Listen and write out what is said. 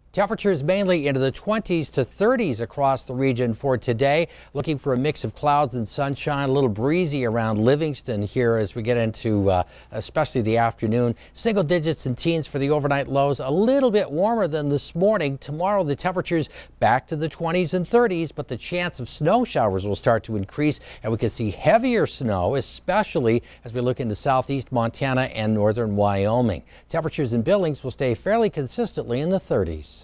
Temperatures mainly into the 20s to 30s across the region for today. Looking for a mix of clouds and sunshine, a little breezy around Livingston here as we get into especially the afternoon. Single digits and teens for the overnight lows, a little bit warmer than this morning. Tomorrow the temperatures back to the 20s and 30s, but the chance of snow showers will start to increase and we could see heavier snow, especially as we look into southeast Montana and northern Wyoming. Temperatures in Billings will stay fairly consistently in the 30s.